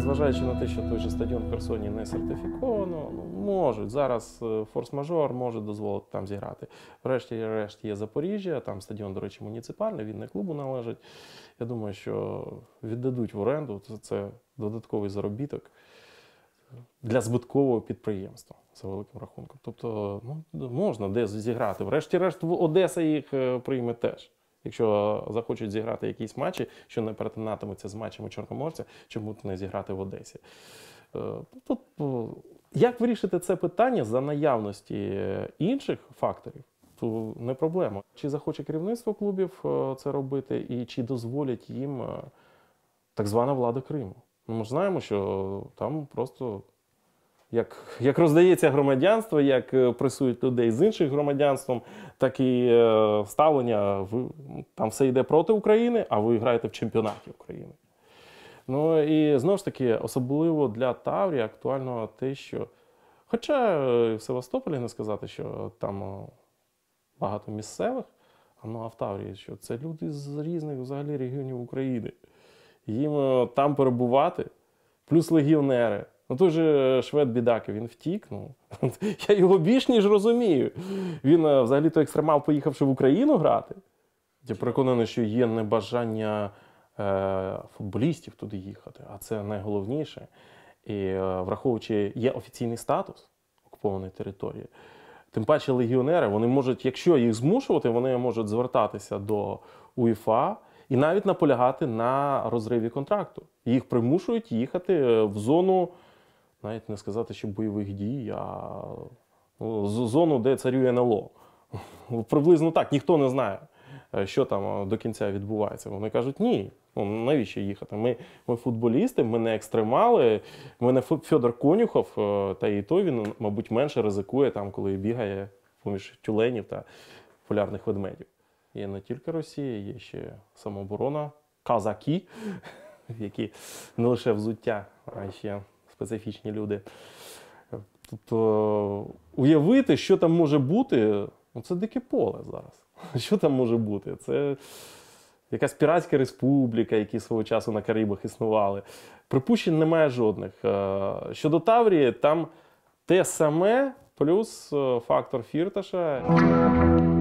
незважаючи на те, що той же стадіон в Херсоні не сертифіковано, можуть. Зараз форс-мажор може дозволити там зіграти. Врешті-решт є Запоріжжя, там стадіон, до речі, муніципальний, він не клубу належить. Я думаю, що віддадуть в оренду, це додатковий заробіток для збиткового підприємства за великим рахунком. Тобто можна десь зіграти. Врешті-решт Одеса їх прийме теж. Якщо захочуть зіграти якісь матчі, що не перетинатимуться з матчами Чорноморця, чому не зіграти в Одесі? Тут, як вирішити це питання за наявності інших факторів, то не проблема. Чи захоче керівництво клубів це робити, і чи дозволять їм так звана влада Криму? Ми ж знаємо, що там просто як роздається громадянство, як пресують людей з іншим громадянством, так і ставлення, там все йде проти України, а ви граєте в чемпіонаті України. Ну і знову ж таки, особливо для Таврії актуально те, що, хоча в Севастополі не сказати, що там багато місцевих, а в Таврії, що це люди з різних взагалі регіонів України. Їм там перебувати, плюс легіонери. Той же швед Бідаки, він втік. Я його більш ніж розумію. Він взагалі-то екстремал, поїхавши в Україну грати. Я переконаний, що є небажання футболістів туди їхати, а це найголовніше. І враховуючи, є офіційний статус окупованої території, тим паче легіонери, вони можуть, якщо їх змушувати, вони можуть звертатися до УЄФА і навіть наполягати на розриві контракту. Їх примушують їхати в зону, навіть не сказати, що бойових дій, а зону, де царює НЛО. Приблизно так, ніхто не знає, що там до кінця відбувається. Вони кажуть, ні, навіщо їхати? Ми футболісти, ми не екстремали, ми не Федор Конюхов, та і той він, мабуть, менше ризикує, там, коли бігає поміж тюленів та полярних ведмедів. Є не тільки Росія, є ще самооборона, казаки, які не лише взуття, а ще специфічні люди. Тобто уявити, що там може бути, це дике поле зараз. Що там може бути? Це якась піратська республіка, які свого часу на Карибах існували. Припущень немає жодних. Щодо Таврії, там те саме, плюс фактор Фірташа.